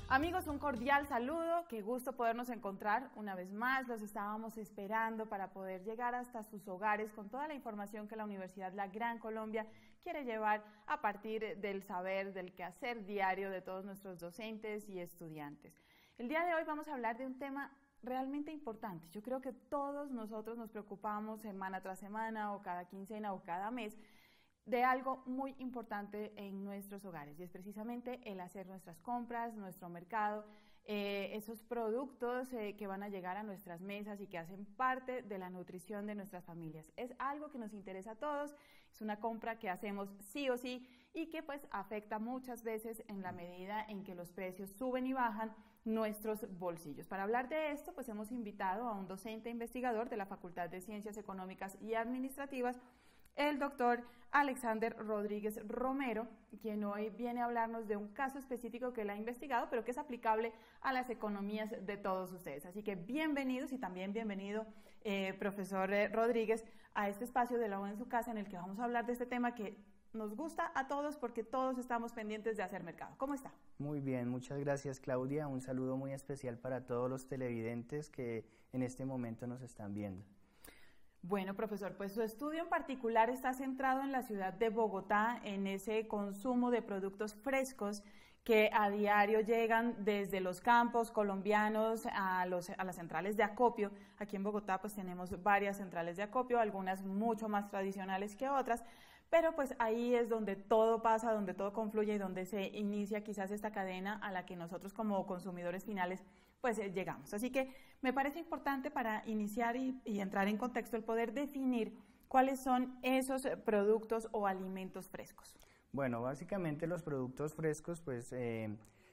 Amigos, un cordial saludo, qué gusto podernos encontrar una vez más, los estábamos esperando para poder llegar hasta sus hogares con toda la información que la Universidad La Gran Colombia quiere llevar a partir del saber, del quehacer diario de todos nuestros docentes y estudiantes. El día de hoy vamos a hablar de un tema realmente importante. Yo creo que todos nosotros nos preocupamos semana tras semana o cada quincena o cada mes de algo muy importante en nuestros hogares y es precisamente el hacer nuestras compras, nuestro mercado, esos productos que van a llegar a nuestras mesas y que hacen parte de la nutrición de nuestras familias. Es algo que nos interesa a todos, es una compra que hacemos sí o sí y que pues afecta muchas veces en la medida en que los precios suben y bajan nuestros bolsillos. Para hablar de esto pues hemos invitado a un docente investigador de la Facultad de Ciencias Económicas y Administrativas, el doctor Alexander Rodríguez Romero, quien hoy viene a hablarnos de un caso específico que él ha investigado, pero que es aplicable a las economías de todos ustedes. Así que bienvenidos y también bienvenido, profesor Rodríguez, a este espacio de La U en su casa en el que vamos a hablar de este tema que nos gusta a todos porque todos estamos pendientes de hacer mercado. ¿Cómo está? Muy bien, muchas gracias, Claudia. Un saludo muy especial para todos los televidentes que en este momento nos están viendo. Bueno, profesor, pues su estudio en particular está centrado en la ciudad de Bogotá, en ese consumo de productos frescos que a diario llegan desde los campos colombianos a las centrales de acopio. Aquí en Bogotá pues tenemos varias centrales de acopio, algunas mucho más tradicionales que otras, pero pues ahí es donde todo pasa, donde todo confluye y donde se inicia quizás esta cadena a la que nosotros como consumidores finales pues llegamos. Así que me parece importante para iniciar y entrar en contexto el poder definir cuáles son esos productos o alimentos frescos. Bueno, básicamente los productos frescos, pues, en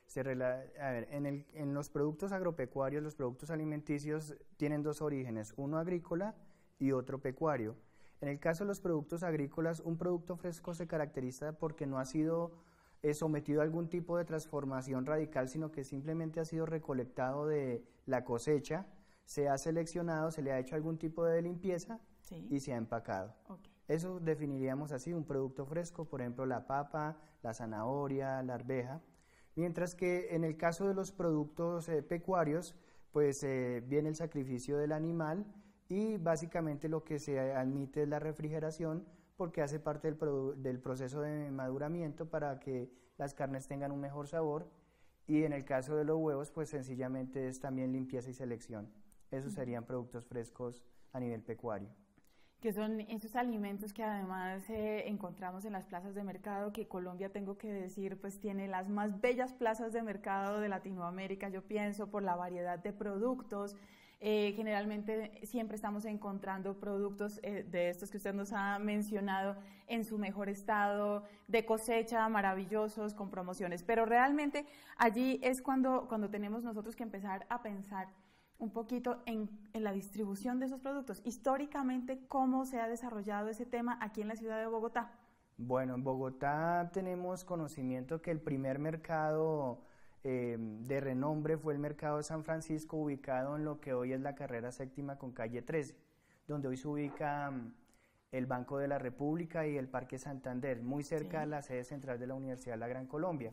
los productos agropecuarios, los productos alimenticios tienen dos orígenes, uno agrícola y otro pecuario. En el caso de los productos agrícolas, un producto fresco se caracteriza porque no ha sido sometido a algún tipo de transformación radical, sino que simplemente ha sido recolectado de la cosecha, se ha seleccionado, se le ha hecho algún tipo de limpieza y se ha empacado. Okay. Eso definiríamos así, un producto fresco, por ejemplo la papa, la zanahoria, la arveja, mientras que en el caso de los productos pecuarios, pues viene el sacrificio del animal y básicamente lo que se admite es la refrigeración, porque hace parte del proceso de maduramiento para que las carnes tengan un mejor sabor, y en el caso de los huevos pues sencillamente es también limpieza y selección. Esos serían productos frescos a nivel pecuario. Que son esos alimentos que además encontramos en las plazas de mercado, que Colombia, tengo que decir, pues tiene las más bellas plazas de mercado de Latinoamérica, yo pienso, por la variedad de productos. Generalmente siempre estamos encontrando productos de estos que usted nos ha mencionado en su mejor estado de cosecha, maravillosos, con promociones, pero realmente allí es cuando tenemos nosotros que empezar a pensar un poquito en la distribución de esos productos. Históricamente, ¿cómo se ha desarrollado ese tema aquí en la ciudad de Bogotá? Bueno, en Bogotá tenemos conocimiento que el primer mercado de renombre fue el mercado de San Francisco, ubicado en lo que hoy es la carrera séptima con calle 13, donde hoy se ubica el Banco de la República y el Parque Santander, muy cerca de la sede central de la Universidad La Gran Colombia.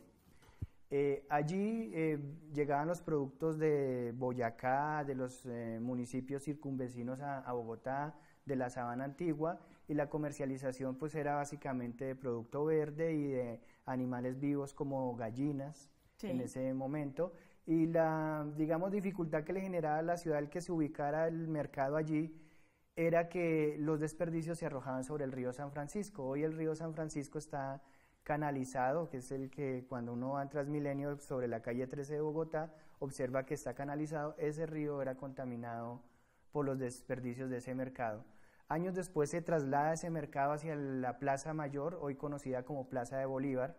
Allí llegaban los productos de Boyacá, de los municipios circunvecinos a Bogotá, de la Sabana Antigua, y la comercialización pues era básicamente de producto verde y de animales vivos como gallinas. En ese momento, y la, digamos, dificultad que le generaba a la ciudad el que se ubicara el mercado allí era que los desperdicios se arrojaban sobre el río San Francisco. Hoy el río San Francisco está canalizado, que es el que cuando uno va en Transmilenio sobre la calle 13 de Bogotá, observa que está canalizado. Ese río era contaminado por los desperdicios de ese mercado. Años después se traslada ese mercado hacia la Plaza Mayor, hoy conocida como Plaza de Bolívar.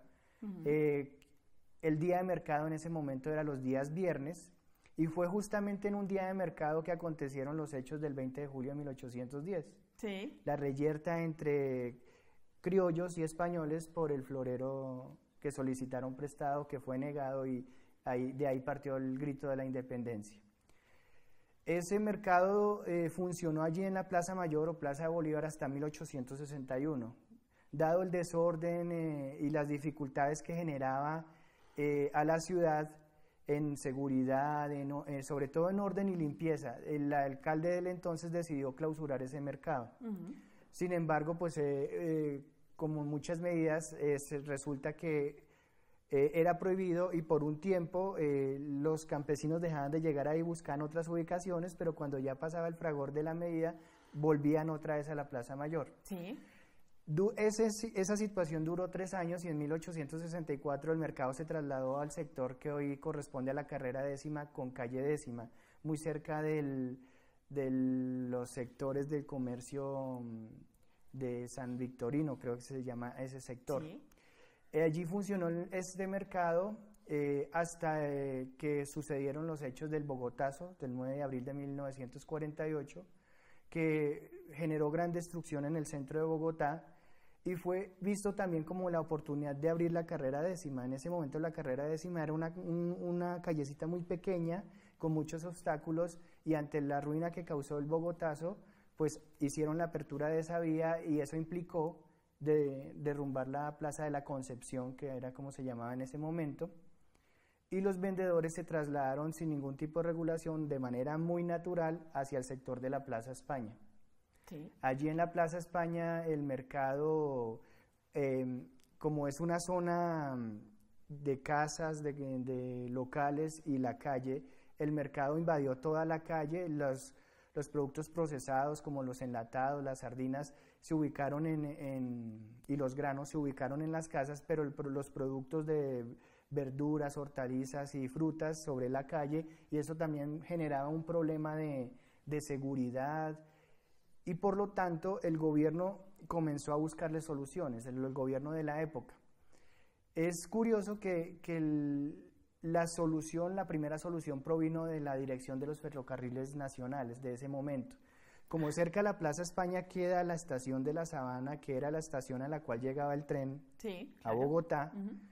El día de mercado en ese momento era los días viernes, y fue justamente en un día de mercado que acontecieron los hechos del 20 de julio de 1810. Sí. La reyerta entre criollos y españoles por el florero que solicitaron prestado, que fue negado, y de ahí partió el grito de la independencia. Ese mercado funcionó allí en la Plaza Mayor o Plaza de Bolívar hasta 1861. Dado el desorden y las dificultades que generaba a la ciudad, en seguridad, sobre todo en orden y limpieza. El alcalde del entonces decidió clausurar ese mercado. Sin embargo, pues como muchas medidas, resulta que era prohibido y por un tiempo los campesinos dejaban de llegar ahí, buscaban otras ubicaciones, pero cuando ya pasaba el fragor de la medida, volvían otra vez a la Plaza Mayor. Sí. Esa situación duró 3 años y en 1864 el mercado se trasladó al sector que hoy corresponde a la carrera 10ª con calle 10ª, muy cerca de los sectores del comercio de San Victorino, creo que se llama ese sector. Sí. Allí funcionó este mercado hasta que sucedieron los hechos del Bogotazo del 9 de abril de 1948, que generó gran destrucción en el centro de Bogotá y fue visto también como la oportunidad de abrir la carrera 10ª. En ese momento la carrera 10ª era una callecita muy pequeña, con muchos obstáculos, y ante la ruina que causó el Bogotazo, pues hicieron la apertura de esa vía y eso implicó derrumbar la Plaza de la Concepción, que era como se llamaba en ese momento, y los vendedores se trasladaron sin ningún tipo de regulación, de manera muy natural, hacia el sector de la Plaza España. Sí. Allí en la Plaza España el mercado, como es una zona de casas, de locales y la calle, el mercado invadió toda la calle. Los productos procesados como los enlatados, las sardinas, se ubicaron y los granos se ubicaron en las casas, pero los productos de verduras, hortalizas y frutas sobre la calle, y eso también generaba un problema de seguridad, y por lo tanto el gobierno comenzó a buscarle soluciones, el gobierno de la época. Es curioso que la primera solución provino de la dirección de los ferrocarriles nacionales de ese momento. Como cerca de la Plaza España queda la estación de La Sabana, que era la estación a la cual llegaba el tren a Bogotá,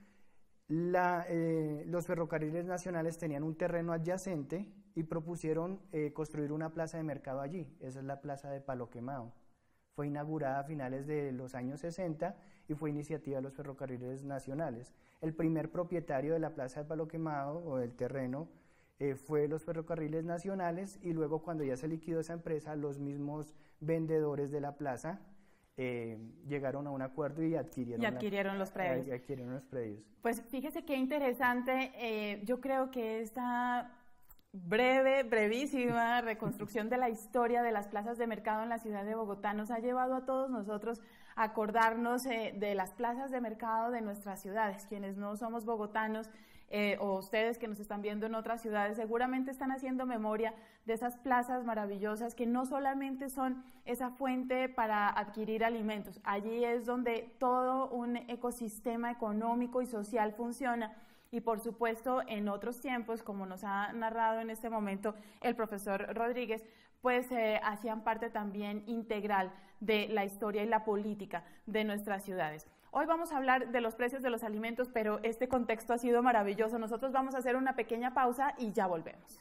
los ferrocarriles nacionales tenían un terreno adyacente y propusieron construir una plaza de mercado allí. Esa es la Plaza de Palo Quemado. Fue inaugurada a finales de los años 60 y fue iniciativa de los ferrocarriles nacionales. El primer propietario de la Plaza de Palo Quemado, o del terreno, fue los ferrocarriles nacionales, y luego cuando ya se liquidó esa empresa, los mismos vendedores de la plaza llegaron a un acuerdo y adquirieron los predios. Adquirieron los predios. Pues fíjese qué interesante. Yo creo que esta brevísima reconstrucción de la historia de las plazas de mercado en la ciudad de Bogotá nos ha llevado a todos nosotros a acordarnos de las plazas de mercado de nuestras ciudades. Quienes no somos bogotanos, o ustedes que nos están viendo en otras ciudades, seguramente están haciendo memoria de esas plazas maravillosas que no solamente son esa fuente para adquirir alimentos. Allí es donde todo un ecosistema económico y social funciona. Y por supuesto, en otros tiempos, como nos ha narrado en este momento el profesor Rodríguez, pues hacían parte también integral de la historia y la política de nuestras ciudades. Hoy vamos a hablar de los precios de los alimentos, pero este contexto ha sido maravilloso. Nosotros vamos a hacer una pequeña pausa y ya volvemos.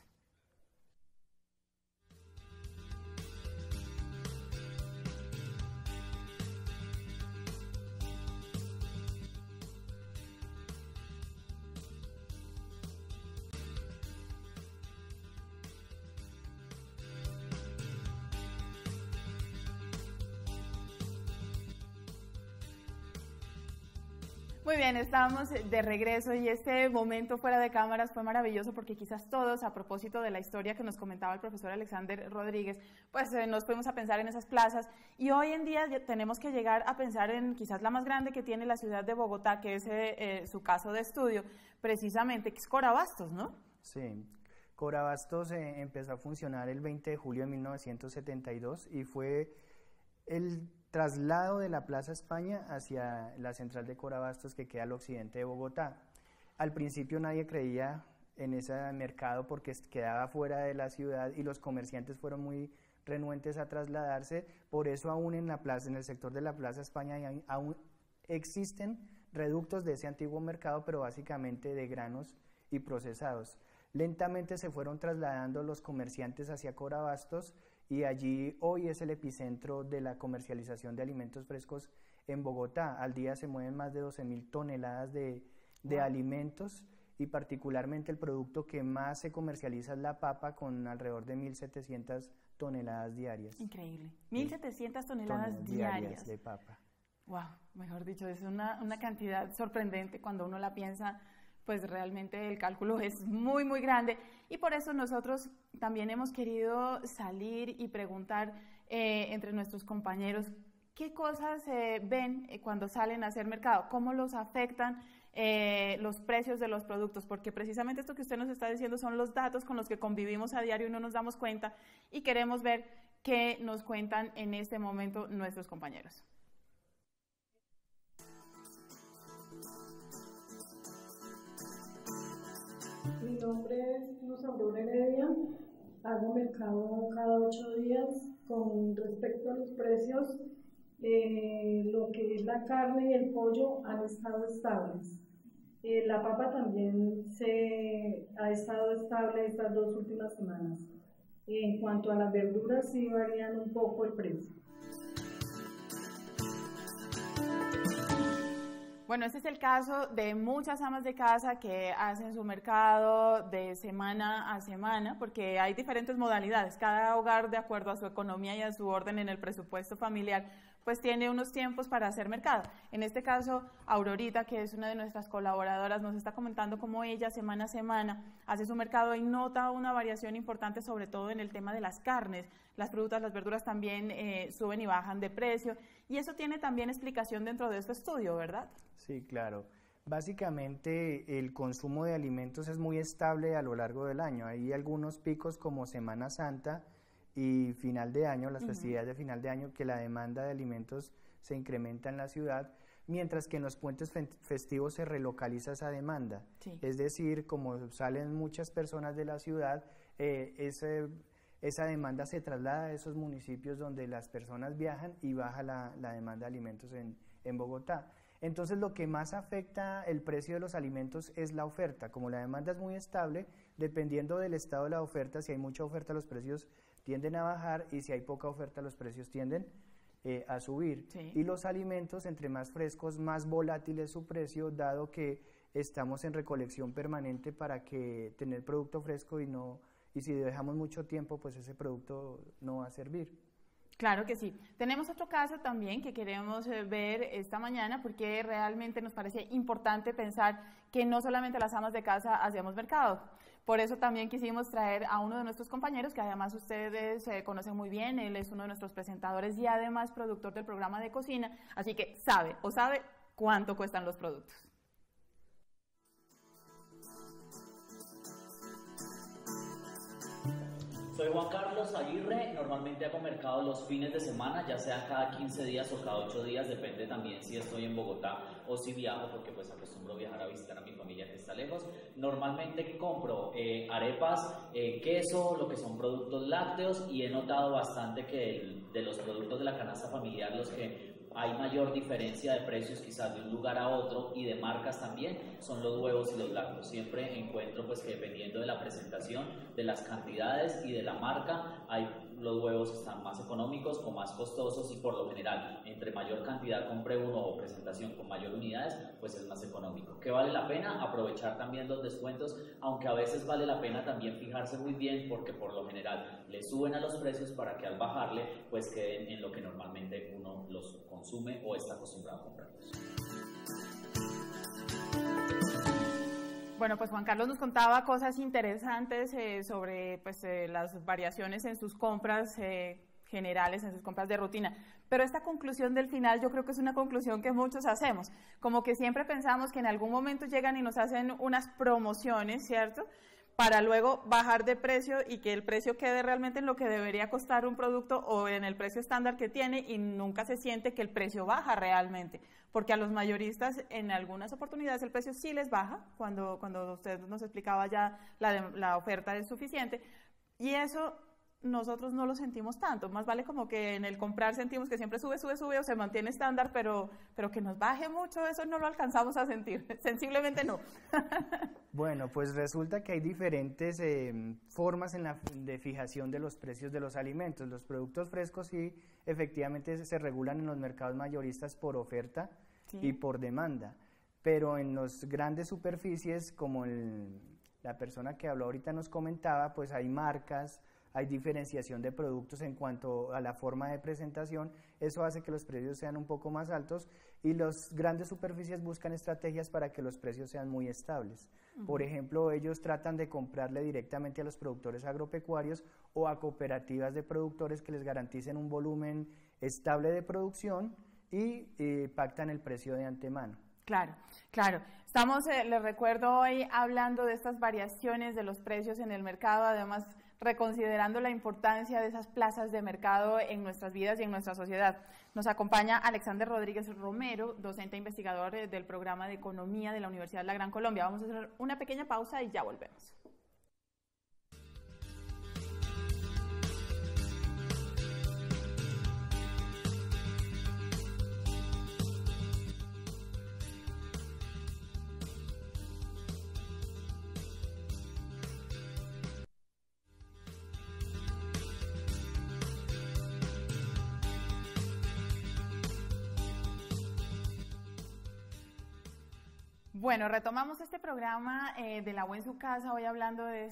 Muy bien, estamos de regreso y este momento fuera de cámaras fue maravilloso porque quizás todos, a propósito de la historia que nos comentaba el profesor Alexander Rodríguez, pues nos fuimos a pensar en esas plazas, y hoy en día tenemos que llegar a pensar en quizás la más grande que tiene la ciudad de Bogotá, que es su caso de estudio, precisamente, que es Corabastos, ¿no? Sí, Corabastos empezó a funcionar el 20 de julio de 1972 y fue el traslado de la Plaza España hacia la central de Corabastos, que queda al occidente de Bogotá. Al principio nadie creía en ese mercado porque quedaba fuera de la ciudad y los comerciantes fueron muy renuentes a trasladarse. Por eso aún en el sector de la Plaza España aún existen reductos de ese antiguo mercado, pero básicamente de granos y procesados. Lentamente se fueron trasladando los comerciantes hacia Corabastos, y allí hoy es el epicentro de la comercialización de alimentos frescos en Bogotá. Al día se mueven más de 12.000 toneladas de alimentos, y particularmente el producto que más se comercializa es la papa con alrededor de 1.700 toneladas diarias. Increíble, 1.700 toneladas diarias de papa. Wow, mejor dicho, es una cantidad sorprendente cuando uno la piensa, pues realmente el cálculo es muy, muy grande y por eso nosotros también hemos querido salir y preguntar entre nuestros compañeros qué cosas ven cuando salen a hacer mercado, cómo los afectan los precios de los productos, porque precisamente esto que usted nos está diciendo son los datos con los que convivimos a diario y no nos damos cuenta y queremos ver qué nos cuentan en este momento nuestros compañeros. Mi nombre es Luz Aurora Heredia, hago mercado cada 8 días. Con respecto a los precios, lo que es la carne y el pollo han estado estables. La papa también ha estado estable estas 2 últimas semanas. En cuanto a las verduras, sí varían un poco el precio. Bueno, este es el caso de muchas amas de casa que hacen su mercado de semana a semana, porque hay diferentes modalidades. Cada hogar, de acuerdo a su economía y a su orden en el presupuesto familiar, pues tiene unos tiempos para hacer mercado. En este caso, Aurorita, que es una de nuestras colaboradoras, nos está comentando cómo ella semana a semana hace su mercado y nota una variación importante, sobre todo en el tema de las carnes. Las frutas, las verduras también suben y bajan de precio. Y eso tiene también explicación dentro de este estudio, ¿verdad? Sí, claro. Básicamente el consumo de alimentos es muy estable a lo largo del año. Hay algunos picos como Semana Santa y final de año, las festividades de final de año, que la demanda de alimentos se incrementa en la ciudad, mientras que en los puentes festivos se relocaliza esa demanda. Sí. Es decir, como salen muchas personas de la ciudad, esa demanda se traslada a esos municipios donde las personas viajan y baja la demanda de alimentos en Bogotá. Entonces lo que más afecta el precio de los alimentos es la oferta. Como la demanda es muy estable, dependiendo del estado de la oferta, si hay mucha oferta los precios tienden a bajar y si hay poca oferta los precios tienden a subir. Sí. Y los alimentos, entre más frescos, más volátil es su precio, dado que estamos en recolección permanente para que tener producto fresco y si dejamos mucho tiempo, pues ese producto no va a servir. Claro que sí. Tenemos otro caso también que queremos ver esta mañana porque realmente nos parece importante pensar que no solamente las amas de casa hacemos mercado. Por eso también quisimos traer a uno de nuestros compañeros que además ustedes conocen muy bien. Él es uno de nuestros presentadores y además productor del programa de cocina, así que sabe cuánto cuestan los productos. Soy Juan Carlos Aguirre, normalmente hago mercado los fines de semana, ya sea cada 15 días o cada 8 días, depende también si estoy en Bogotá o si viajo, porque pues acostumbro viajar a visitar a mi familia que está lejos. Normalmente compro arepas, queso, lo que son productos lácteos, y he notado bastante que de los productos de la canasta familiar, los que hay mayor diferencia de precios quizás de un lugar a otro y de marcas también, son los huevos y los lácteos. Siempre encuentro pues que dependiendo de la presentación, de las cantidades y de la marca, los huevos están más económicos o más costosos, y por lo general, entre mayor cantidad compre uno o presentación con mayor unidades, pues es más económico. ¿Qué vale la pena? Aprovechar también los descuentos, aunque a veces vale la pena también fijarse muy bien, porque por lo general le suben a los precios para que al bajarle pues queden en lo que normalmente uno los consume o está acostumbrado a comprarlos. Bueno, pues Juan Carlos nos contaba cosas interesantes sobre las variaciones en sus compras generales, en sus compras de rutina. Pero esta conclusión del final yo creo que es una conclusión que muchos hacemos. Como que siempre pensamos que en algún momento llegan y nos hacen unas promociones, ¿cierto?, para luego bajar de precio y que el precio quede realmente en lo que debería costar un producto o en el precio estándar que tiene, y nunca se siente que el precio baja realmente, porque a los mayoristas en algunas oportunidades el precio sí les baja, cuando usted nos explicaba ya la oferta es suficiente, y eso nosotros no lo sentimos tanto. Más vale como que en el comprar sentimos que siempre sube o se mantiene estándar, pero que nos baje mucho, eso no lo alcanzamos a sentir, sensiblemente no. Bueno, pues resulta que hay diferentes formas de fijación de los precios de los alimentos. Los productos frescos sí efectivamente se regulan en los mercados mayoristas por oferta y por demanda. pero en las grandes superficies, como la persona que habló ahorita nos comentaba, pues hay marcas, hay diferenciación de productos en cuanto a la forma de presentación, eso hace que los precios sean un poco más altos y las grandes superficies buscan estrategias para que los precios sean muy estables. Por ejemplo, ellos tratan de comprarle directamente a los productores agropecuarios o a cooperativas de productores que les garanticen un volumen estable de producción y pactan el precio de antemano. Claro, claro. Estamos, les recuerdo, hoy hablando de estas variaciones de los precios en el mercado, además reconsiderando la importancia de esas plazas de mercado en nuestras vidas y en nuestra sociedad. Nos acompaña Alexander Rodríguez Romero, docente e investigador del programa de Economía de la Universidad de la Gran Colombia. Vamos a hacer una pequeña pausa y ya volvemos. Bueno, retomamos este programa de La U en su casa, hoy hablando de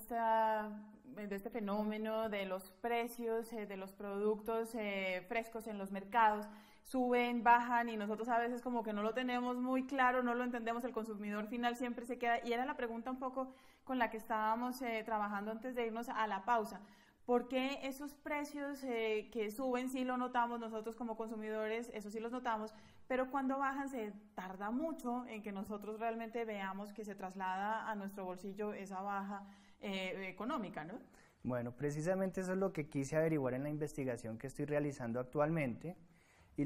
este fenómeno de los precios de los productos frescos en los mercados. Suben, bajan y nosotros a veces como que no lo tenemos muy claro, no lo entendemos, el consumidor final siempre se queda, y era la pregunta un poco con la que estábamos trabajando antes de irnos a la pausa. ¿Por qué esos precios que suben sí lo notamos nosotros como consumidores, eso sí los notamos, pero cuando bajan se tarda mucho en que nosotros realmente veamos que se traslada a nuestro bolsillo esa baja económica, ¿no? Bueno, precisamente eso es lo que quise averiguar en la investigación que estoy realizando actualmente, y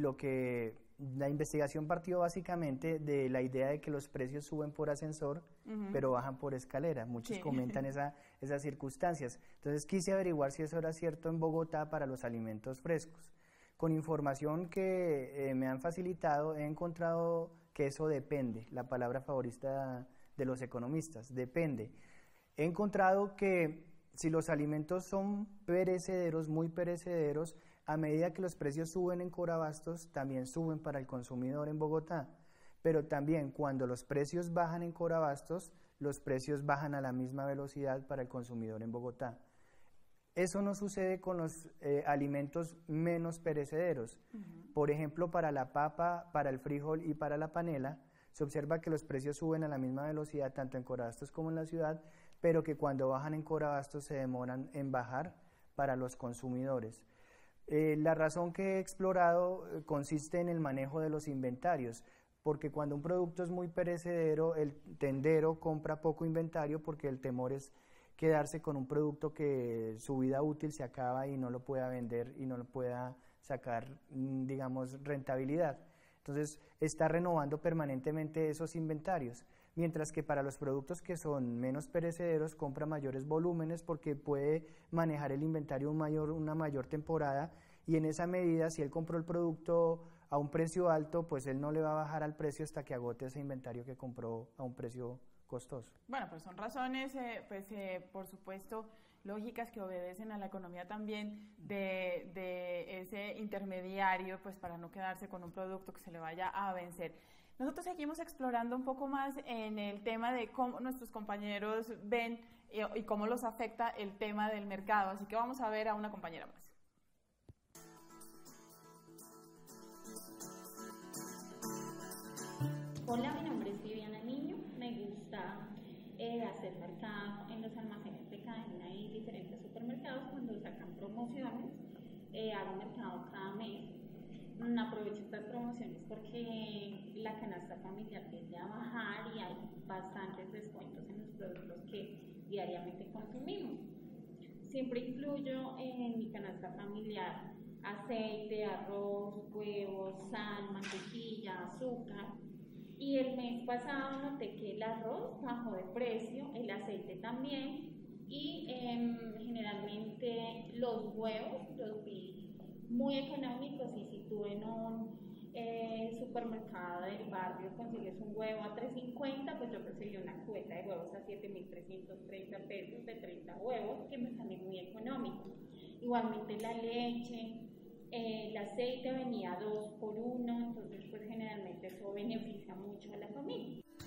la investigación partió básicamente de la idea de que los precios suben por ascensor, pero bajan por escalera. Muchos comentan esas circunstancias. Entonces quise averiguar si eso era cierto en Bogotá para los alimentos frescos. Con información que me han facilitado, he encontrado que eso depende, la palabra favorita de los economistas, depende. He encontrado que si los alimentos son perecederos, muy perecederos, a medida que los precios suben en Corabastos, también suben para el consumidor en Bogotá. Pero también cuando los precios bajan en Corabastos, los precios bajan a la misma velocidad para el consumidor en Bogotá. Eso no sucede con los alimentos menos perecederos. Por ejemplo, para la papa, para el frijol y para la panela, se observa que los precios suben a la misma velocidad tanto en Corabastos como en la ciudad, pero que cuando bajan en Corabastos se demoran en bajar para los consumidores. La razón que he explorado consiste en el manejo de los inventarios, porque cuando un producto es muy perecedero, el tendero compra poco inventario porque el temor es quedarse con un producto que su vida útil se acaba y no lo pueda vender y no lo pueda sacar, digamos, rentabilidad. Entonces, está renovando permanentemente esos inventarios, mientras que para los productos que son menos perecederos compra mayores volúmenes porque puede manejar el inventario una mayor temporada, y en esa medida, si él compró el producto a un precio alto, pues él no le va a bajar al precio hasta que agote ese inventario que compró a un precio costoso. Bueno, pues son razones, por supuesto, lógicas que obedecen a la economía también de ese intermediario, pues para no quedarse con un producto que se le vaya a vencer. Nosotros seguimos explorando un poco más en el tema de cómo nuestros compañeros ven y cómo los afecta el tema del mercado, así que vamos a ver a una compañera más. Hola, mi nombre es Viviana Niño, me gusta hacer mercado en los almacenes de cadena y diferentes supermercados cuando sacan promociones, hago mercado cada mes. Aprovecho estas promociones porque la canasta familiar tiende a bajar y hay bastantes descuentos en los productos que diariamente consumimos. Siempre incluyo en mi canasta familiar aceite, arroz, huevos, sal, mantequilla, azúcar. Y el mes pasado noté que el arroz bajó de precio, el aceite también, y generalmente los huevos los vi muy económicos. Y si tú en un supermercado del barrio consigues un huevo a $3.50, pues yo conseguí una cubeta de huevos a 7.330 pesos de 30 huevos, que me sale muy económico. Igualmente la leche, el aceite venía 2 por 1, entonces pues generalmente eso beneficia mucho a la familia.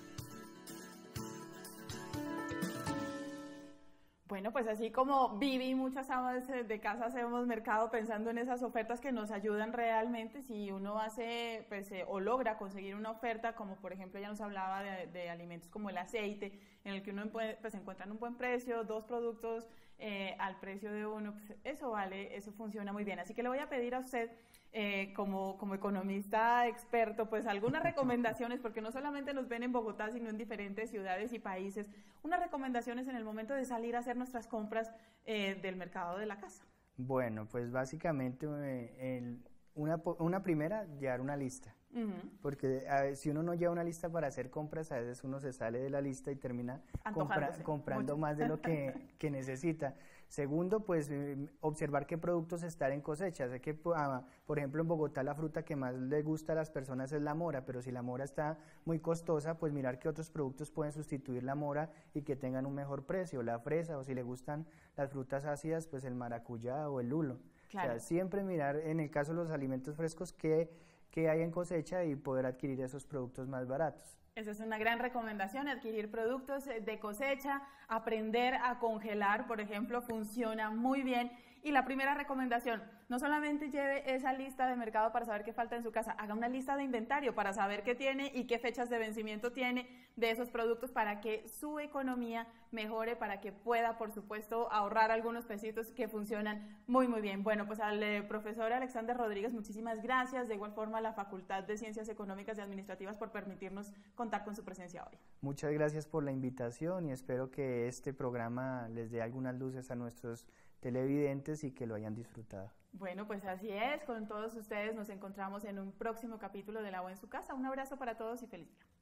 Bueno, pues así como Vivi y muchas amas de casa hacemos mercado pensando en esas ofertas que nos ayudan realmente, si uno hace pues, o logra conseguir una oferta, como por ejemplo ya nos hablaba de alimentos como el aceite, en el que uno pues, encuentra un buen precio, 2 productos al precio de uno, pues eso vale, eso funciona muy bien. Así que le voy a pedir a usted, como economista experto, pues algunas recomendaciones, porque no solamente nos ven en Bogotá, sino en diferentes ciudades y países, unas recomendaciones en el momento de salir a hacer nuestras compras del mercado de la casa. Bueno, pues básicamente una primera, llevar una lista. Porque si uno no lleva una lista para hacer compras, a veces uno se sale de la lista y termina comprando más de lo que necesita. Segundo, pues observar qué productos están en cosecha. Sé que, por ejemplo, en Bogotá la fruta que más le gusta a las personas es la mora, pero si la mora está muy costosa, pues mirar qué otros productos pueden sustituir la mora y que tengan un mejor precio, la fresa, o si le gustan las frutas ácidas, pues el maracuyá o el lulo. Claro. O sea, siempre mirar, en el caso de los alimentos frescos, qué hay en cosecha y poder adquirir esos productos más baratos. Esa es una gran recomendación, adquirir productos de cosecha, aprender a congelar, por ejemplo, funciona muy bien. Y la primera recomendación, no solamente lleve esa lista de mercado para saber qué falta en su casa, haga una lista de inventario para saber qué tiene y qué fechas de vencimiento tiene de esos productos para que su economía mejore, para que pueda, por supuesto, ahorrar algunos pesitos que funcionan muy, muy bien. Bueno, pues al profesor Alexander Rodríguez, muchísimas gracias. De igual forma, a la Facultad de Ciencias Económicas y Administrativas por permitirnos contar con su presencia hoy. Muchas gracias por la invitación y espero que este programa les dé algunas luces a nuestros televidentes y que lo hayan disfrutado. Bueno, pues así es, con todos ustedes nos encontramos en un próximo capítulo de La O en su casa. Un abrazo para todos y feliz día.